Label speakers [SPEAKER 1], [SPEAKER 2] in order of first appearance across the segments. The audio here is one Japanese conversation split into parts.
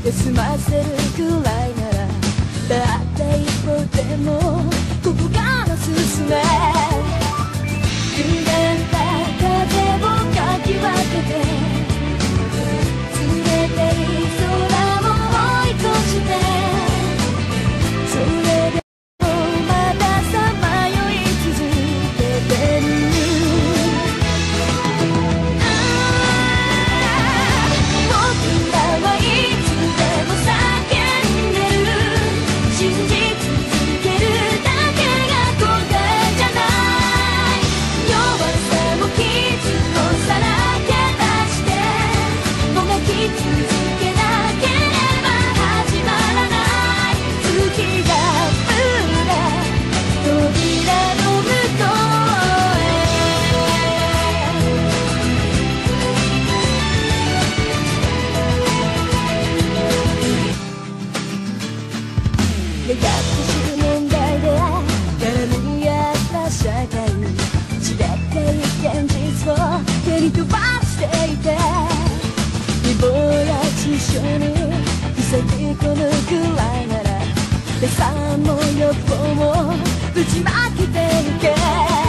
[SPEAKER 1] 休ませるくらいならたった一歩でもここから進め歪んだ風をかき分けて冷たい空を追い越してそれでもまださまよい続けてる僕らはいつでも叫んでる信じ続けるだけが答えじゃない弱さも傷をさらけ出してもがき続けなければ始まらない月が裏扉の向こうへやがて知る問題で絡み合った社会散らってい現実を手に飛ばしていて美貌や知性に塞ぎ込むくらいなら予算も欲望もぶちまけてゆけ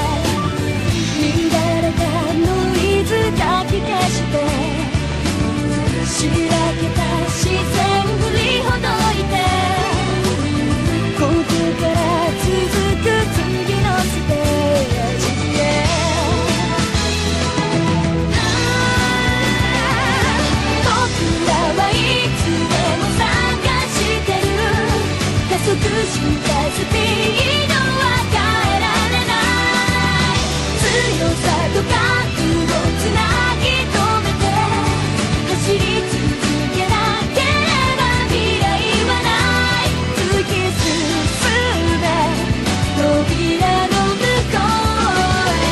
[SPEAKER 1] 乱れたノイズかき消してしらけた視線振りほどいてここから続く次のステージへ僕らはいつでも探してる加速したスピードは変えられない強さと覚悟つなぎ止めて走り続けなければ未来はない突き進め扉の向こうへ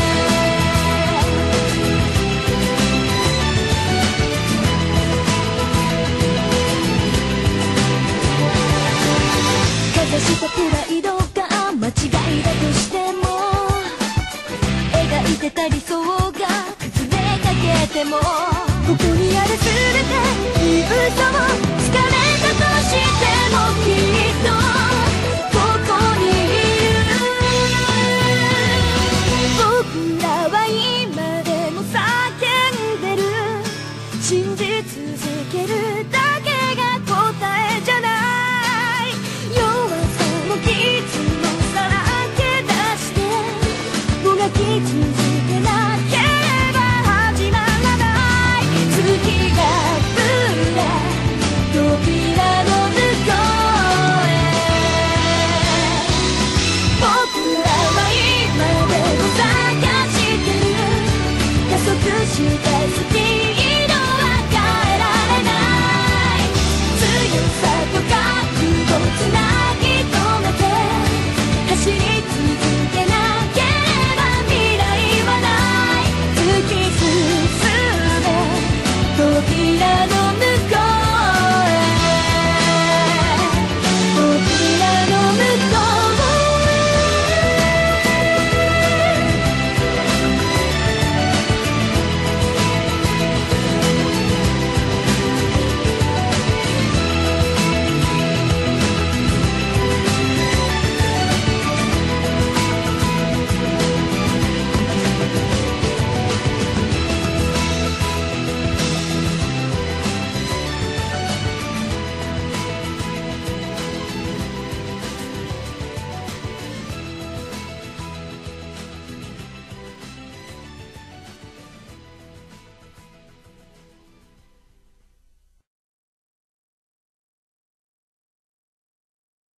[SPEAKER 1] かざしたプライドが間違いだとしても描いてた理想が崩れかけてもここにある全てに嘘をつかれたとしてもきっとここにいる僕らは今でも叫んでる信じ続けるだけが答えじゃない弱さも傷もさらけ出してもがき続けなければ始まらない月が裏扉の向こうへ僕らは今でも探してる加速した